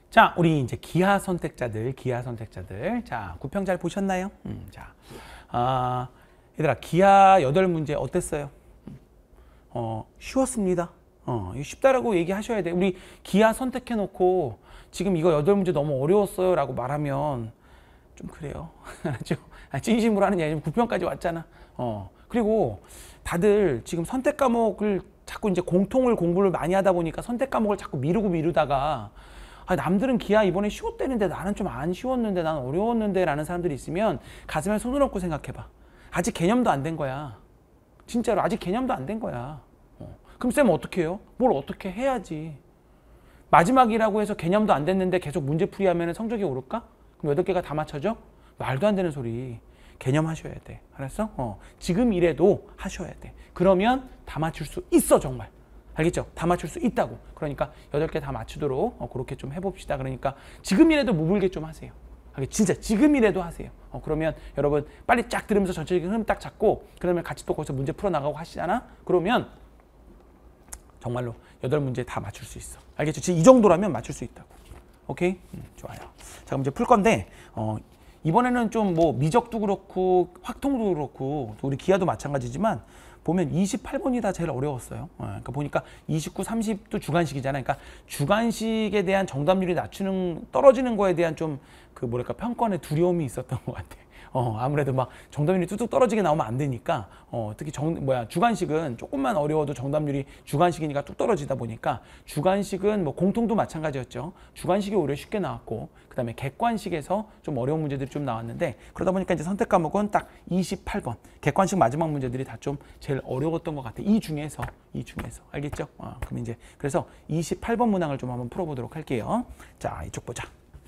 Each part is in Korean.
자, 우리 이제 기하 선택자들. 자, 구평 잘 보셨나요? 자, 얘들아, 기하 8문제 어땠어요? 쉬웠습니다. 이거 쉽다라고 얘기하셔야 돼. 우리 기하 선택해놓고 지금 이거 8문제 너무 어려웠어요 라고 말하면 좀 그래요. 알았죠? 진심으로 하는 얘기. 9평까지 왔잖아. 그리고 다들 지금 선택 과목을 자꾸 이제 공통을 공부를 많이 하다 보니까 선택 과목을 자꾸 미루다가 남들은 기하 이번에 쉬웠대는데 나는 좀 안 쉬웠는데 난 어려웠는데 라는 사람들이 있으면 가슴에 손을 얹고 생각해봐. 아직 개념도 안 된 거야. 진짜로 아직 개념도 안 된 거야. 그럼 쌤 어떻게 해요? 뭘 어떻게 해야지. 마지막이라고 해서 개념도 안 됐는데 계속 문제풀이 하면 성적이 오를까? 그럼 8개가 다 맞춰져? 말도 안 되는 소리. 개념 하셔야 돼. 알았어? 지금 이래도 하셔야 돼. 그러면 다 맞출 수 있어 정말. 알겠죠? 다 맞출 수 있다고. 그러니까 8개 다 맞추도록 그렇게 좀 해봅시다. 그러니까 지금이라도 무불게 좀 하세요. 진짜 지금이라도 하세요. 그러면 여러분 빨리 쫙 들으면서 전체적인 흐름 딱 잡고 그러면 같이 또 거기서 문제 풀어나가고 하시잖아? 그러면 정말로 8문제 다 맞출 수 있어. 알겠죠? 지금 이 정도라면 맞출 수 있다고. 오케이? 좋아요. 자, 그럼 이제 풀 건데 이번에는 좀 뭐 미적도 그렇고 확통도 그렇고 또 우리 기하도 마찬가지지만 보면 28번이 다 제일 어려웠어요. 그러니까 보니까 29, 30도 주관식이잖아요. 그러니까 주관식에 대한 정답률이 떨어지는 거에 대한 좀 그 뭐랄까 평가의 두려움이 있었던 것 같아. 아무래도 막 정답률이 뚝뚝 떨어지게 나오면 안 되니까 특히 주관식은 조금만 어려워도 정답률이 주관식이니까 뚝 떨어지다 보니까 주관식은 뭐 공통도 마찬가지였죠. 주관식이 오히려 쉽게 나왔고 그다음에 객관식에서 좀 어려운 문제들이 좀 나왔는데 그러다 보니까 이제 선택 과목은 딱 28번 객관식 마지막 문제들이 다 좀 제일 어려웠던 것 같아. 이 중에서 알겠죠? 그럼 이제 그래서 28번 문항을 좀 한번 풀어보도록 할게요. 자, 이쪽 보자.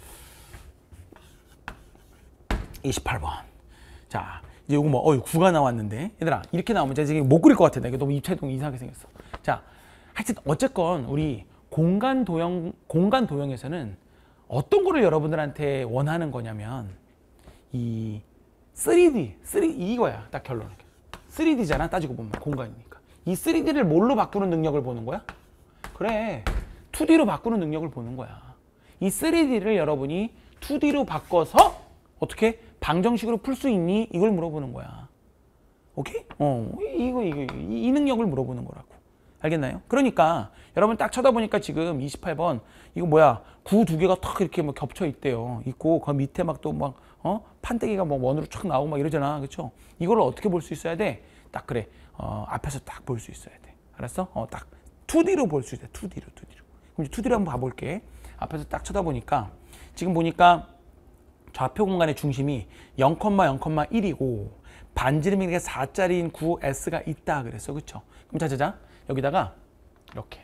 28번. 자, 이제 요거 뭐, 9가 나왔는데. 얘들아, 이렇게 나오면 제가 지금 못 그릴 것 같아. 이게 너무 입체동 이상하게 생겼어. 자, 하여튼, 어쨌건, 우리 공간 도형에서는 어떤 거를 여러분들한테 원하는 거냐면, 이 3D 이거야. 딱 결론은. 3D잖아. 따지고 보면, 공간이니까. 이 3D를 뭘로 바꾸는 능력을 보는 거야? 그래. 2D로 바꾸는 능력을 보는 거야. 이 3D를 여러분이 2D로 바꿔서 어떻게 방정식으로 풀 수 있니? 이걸 물어보는 거야. 오케이? 이 능력을 물어보는 거라고. 알겠나요? 그러니까 여러분 딱 쳐다보니까 지금 28번 이거 뭐야? 9 2개가 탁 이렇게 뭐 겹쳐 있대요. 있고 그 밑에 막 또 막 판때기가 뭐 원으로 착 나오고 막 이러잖아. 그렇죠? 이걸 어떻게 볼 수 있어야 돼? 딱 그래. 앞에서 딱 볼 수 있어야 돼. 알았어? 딱 2D로 볼 수 있어. 2D로. 그럼 2D로 한번 봐볼게. 앞에서 딱 쳐다보니까 지금 보니까 좌표 공간의 중심이 0,0,1이고 반지름 길이가 4짜리인 9S가 있다 그랬어. 그쵸? 그럼 자자자 여기다가 이렇게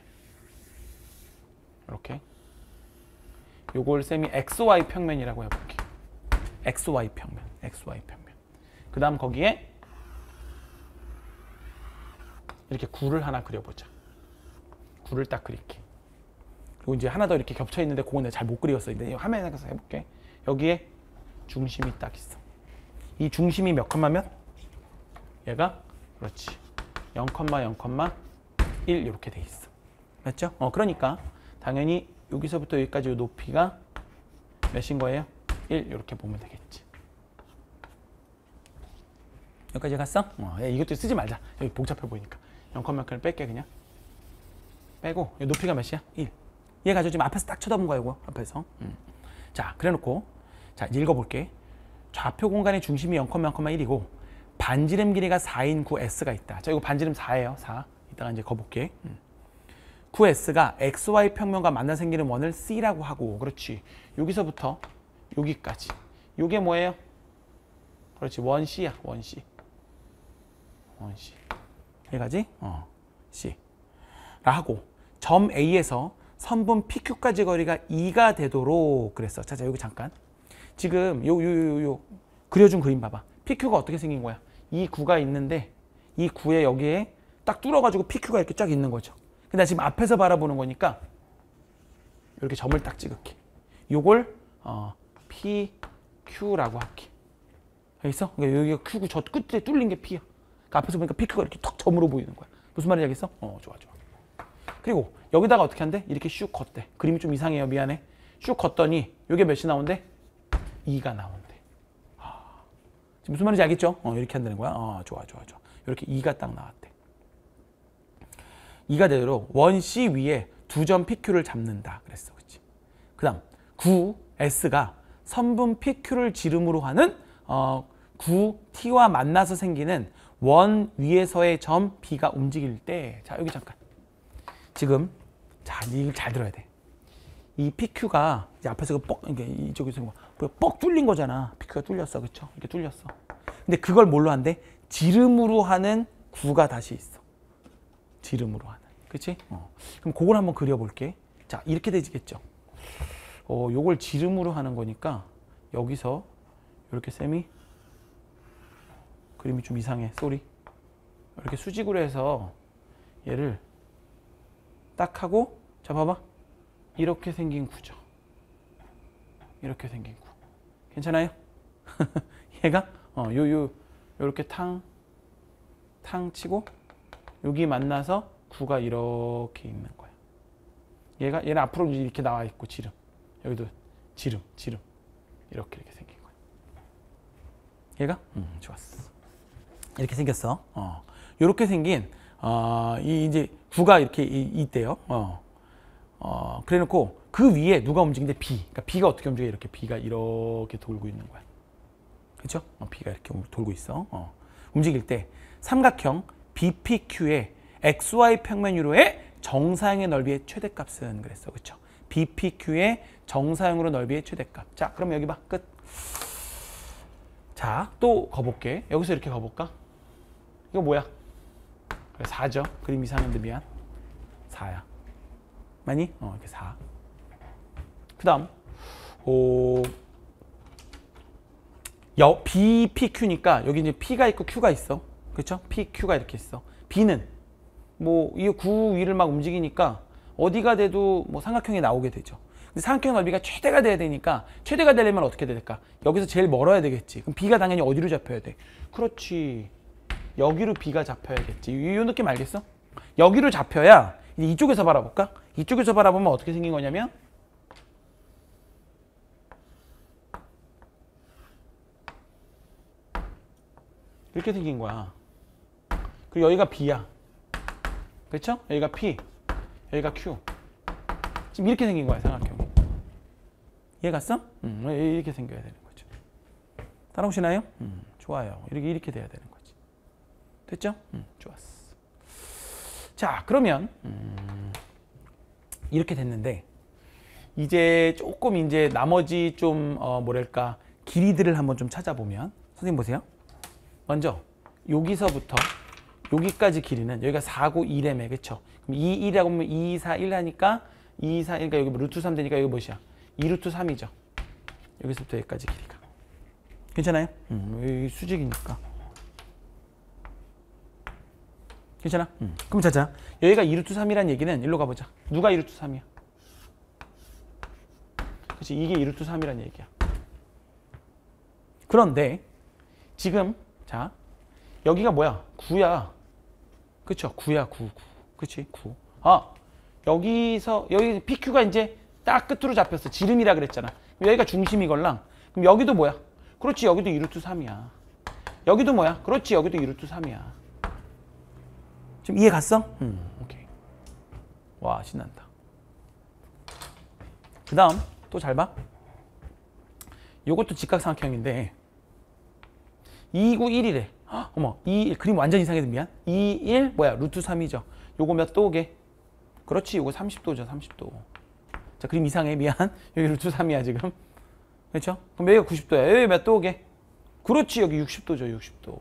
요걸 쌤이 XY 평면이라고 해볼게. XY 평면. 그 다음 거기에 이렇게 9를 하나 그려보자. 9를 딱 그릴게. 그리고 이제 하나 더 이렇게 겹쳐 있는데 그건 내가 잘 못 그렸어. 근데 화면에 가서 해볼게. 여기에 중심이 딱 있어. 이 중심이 몇 컴마면? 얘가 그렇지 0,0,1 이렇게 돼 있어. 맞죠? 그러니까 당연히 여기서부터 여기까지 높이가 몇인 거예요? 1 이렇게 보면 되겠지. 여기까지 갔어? 이것도 쓰지 말자. 여기 복잡해 보이니까 0,0,1을 뺄게. 그냥 빼고 높이가 몇이야? 1. 얘 가지고 지금 앞에서 딱 쳐다본 거야. 이거 앞에서. 자, 그래놓고 자, 읽어볼게. 좌표 공간의 중심이 0,0,1이고 반지름 길이가 4인 9S가 있다. 자, 이거 반지름 4예요. 4. 이따가 이제 거볼게. 9S가 XY 평면과 만나 생기는 원을 C라고 하고 그렇지. 여기서부터 여기까지. 요게 뭐예요? 그렇지. 원 C야. 원 C. 여기까지? C. 라 하고 점 A에서 선분 PQ까지 거리가 2가 되도록 그랬어. 자, 여기 잠깐. 지금 요 그려준 그림 봐봐. PQ가 어떻게 생긴 거야? 이 9가 있는데 이 9에 여기에 딱 뚫어가지고 PQ가 이렇게 쫙 있는 거죠. 근데 지금 앞에서 바라보는 거니까 이렇게 점을 딱 찍을게. 요걸 PQ라고 할게. 알겠어? 그러니까 여기가 Q고 저 끝에 뚫린 게 P야. 그러니까 앞에서 보니까 PQ가 이렇게 턱 점으로 보이는 거야. 무슨 말인지 알겠어? 좋아. 그리고 여기다가 어떻게 한대? 이렇게 슉 걷대. 그림이 좀 이상해요. 미안해. 슉 걷더니 요게 몇이 나온대? 2가 나온대. 지금 무슨 말인지 알겠죠? 이렇게 한다는 거야. 좋아. 이렇게 2가 딱 나왔대. 2가 되도록 원 C 위에 두 점 PQ를 잡는다 그랬어. 그치? 그 다음 9S가 선분 PQ를 지름으로 하는 9T와 만나서 생기는 원 위에서의 점 B가 움직일 때, 자 여기 잠깐 지금 자 이걸 잘 들어야 돼. 이 PQ가 이제 앞에서 이쪽에서 뻑 뚫린 거잖아. PQ가 뚫렸어, 그렇죠? 이렇게 뚫렸어. 근데 그걸 뭘로 한대? 지름으로 하는 9가 다시 있어. 지름으로 하는, 그렇지? 그럼 그걸 한번 그려볼게. 자 이렇게 되지겠죠. 요걸 지름으로 하는 거니까 여기서 이렇게 쌤이 그림이 좀 이상해. 쏘리. 이렇게 수직으로 해서 얘를 딱 하고, 자 봐봐. 이렇게 생긴 구죠. 이렇게 생긴 구. 괜찮아요? 얘가 요렇게 탕 치고 여기 만나서 구가 이렇게 있는 거야. 얘는 앞으로 이렇게 나와 있고 지름. 여기도 지름. 이렇게 생긴 거야. 얘가 좋았어. 이렇게 생겼어. 이렇게 생긴 이제 구가 이렇게 있대요. 그래놓고 그 위에 누가 움직이는데 B. 그러니까 B가 어떻게 움직여? 이렇게 B가 이렇게 돌고 있는 거야. 그렇죠? B가 이렇게 돌고 있어. 움직일 때 삼각형 BPQ의 XY 평면유로의 정사형의 넓이의 최대값은 그랬어. 그렇죠? BPQ의 정사형으로 넓이의 최대값. 자, 그럼 여기 봐. 끝. 자, 또 거볼게. 여기서 이렇게 거볼까? 이거 뭐야? 4죠. 그림 이상한데 미안. 4야. 맞니? 이렇게 4. 그 다음 BPQ니까 여기 이제 P가 있고 Q가 있어. 그렇죠? PQ가 이렇게 있어. B는 뭐 이 구 위를 막 움직이니까 어디가 돼도 뭐 삼각형이 나오게 되죠. 근데 삼각형 넓이가 최대가 돼야 되니까, 최대가 되려면 어떻게 될까? 여기서 제일 멀어야 되겠지. 그럼 B가 당연히 어디로 잡혀야 돼? 그렇지. 여기로 B가 잡혀야겠지. 이 느낌 알겠어? 여기로 잡혀야 이제 이쪽에서 바라볼까? 이쪽에서 바라보면 어떻게 생긴 거냐면 이렇게 생긴 거야. 그리고 여기가 B야. 그렇죠? 여기가 P, 여기가 Q. 지금 이렇게 생긴 거야, 삼각형이. 이해 갔어? 이렇게 생겨야 되는 거죠. 따라오시나요? 좋아요. 이렇게 돼야 되는 거지. 됐죠? 좋았어. 자, 그러면 이렇게 됐는데 이제 조금 이제 나머지 좀 뭐랄까 길이들을 한번 좀 찾아보면, 선생님 보세요. 먼저 여기서부터 여기까지 길이는 여기가 4, 9, 1이라며, 그쵸? 그럼 2, 1이라고 하면 2, 4, 1 하니까 2, 4, 1, 그러니까 여기 뭐 루트 3 되니까 여기 뭐야? 2 루트 3이죠. 여기서부터 여기까지 길이가. 괜찮아요? 여기 수직이니까. 괜찮아? 그럼 자자. 여기가 2 루트 3이라는 얘기는 일로 가보자. 누가 2 루트 3이야? 그치? 이게 2 루트 3이라는 얘기야. 그런데 지금 자 여기가 뭐야? 9야. 그쵸? 9야. 9. 그치? 9. 여기서 여기 PQ가 이제 딱 끝으로 잡혔어. 지름이라 그랬잖아. 여기가 중심이걸랑. 그럼 여기도 뭐야? 그렇지. 여기도 2 루트 3이야. 여기도 뭐야? 그렇지. 여기도 2 루트 3이야. 지금 이해 갔어? 오케이. 와, 신난다. 그 다음 또 잘 봐. 요것도 직각삼각형인데 2, 9, 1이래. 어머, 2, 1. 그림 완전 이상해서 미안. 2, 1 뭐야? 루트 3이죠. 요거 몇 도게? 그렇지. 요거 30도죠. 30도. 자, 그림 이상해. 미안. 여기 루트 3이야 지금. 그렇죠? 그럼 여기가 90도야. 여기 몇 도게? 그렇지. 여기 60도죠. 60도.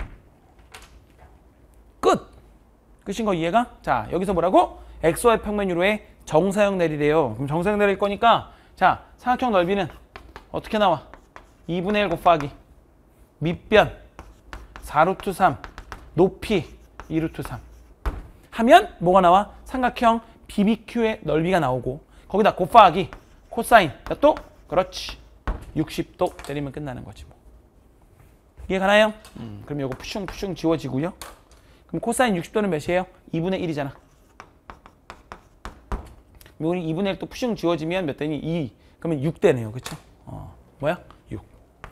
끝! 끝인 거 이해가? 자, 여기서 뭐라고? XY 평면유로의 정사형 내리래요. 그럼 정사형 내릴 거니까 자, 삼각형 넓이는 어떻게 나와? 2분의 1 곱하기 밑변 4루트 3 높이 2루트 3 하면 뭐가 나와? 삼각형 BBQ의 넓이가 나오고 거기다 곱하기 코사인 몇 도? 그렇지. 60도 때리면 끝나는 거지 뭐. 이해 가나요? 그럼 이거 푸슝푸슝 지워지고요. 그럼 코사인 60도는 몇이에요? 2분의 1이잖아. 우리 2분의 1 또 푸슝 지워지면 몇 되니? 2. 그러면 6되네요. 그쵸? 뭐야? 6.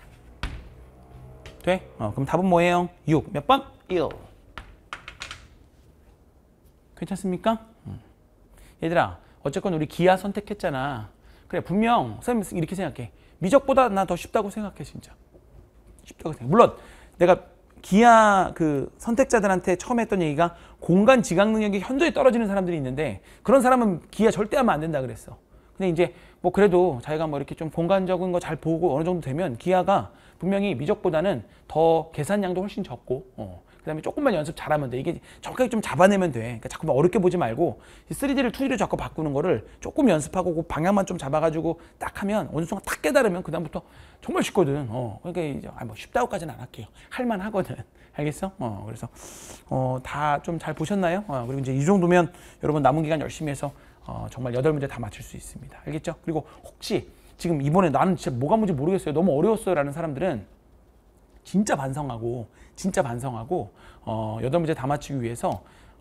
돼? 그럼 답은 뭐예요? 6. 몇 번? 1. 괜찮습니까? 얘들아, 어쨌건 우리 기아 선택했잖아. 그래, 분명 선생님 이렇게 생각해. 미적보다 나 더 쉽다고 생각해, 진짜. 쉽다고 생각해. 물론 내가 기아 그 선택자들한테 처음에 했던 얘기가 공간 지각 능력이 현저히 떨어지는 사람들이 있는데 그런 사람은 기아 절대 하면 안 된다 그랬어. 근데 이제 뭐 그래도 자기가 뭐 이렇게 좀 공간적인 거 잘 보고 어느 정도 되면 기아가 분명히 미적보다는 더 계산량도 훨씬 적고 그다음에 조금만 연습 잘하면 돼. 이게 정확하게 좀 잡아내면 돼. 그러니까 자꾸 어렵게 보지 말고 3D를 2D로 자꾸 바꾸는 거를 조금 연습하고 그 방향만 좀 잡아가지고 딱 하면 어느 순간 딱 깨달으면 그 다음부터 정말 쉽거든. 그러니까 이제 뭐 쉽다고까지는 안 할게요. 할만 하거든. 알겠어? 그래서 다 좀 잘 보셨나요? 그리고 이제 이 정도면 여러분 남은 기간 열심히 해서 정말 8문제 다 맞출 수 있습니다. 알겠죠? 그리고 혹시 지금 이번에 나는 진짜 뭐가 뭔지 모르겠어요. 너무 어려웠어요. 라는 사람들은 진짜 반성하고 8문제 다 맞추기 위해서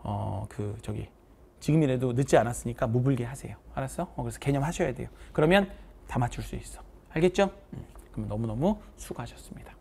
지금이라도 늦지 않았으니까 무불게 하세요. 알았어? 그래서 개념 하셔야 돼요. 그러면 다 맞출 수 있어. 알겠죠? 그럼 너무너무 수고하셨습니다.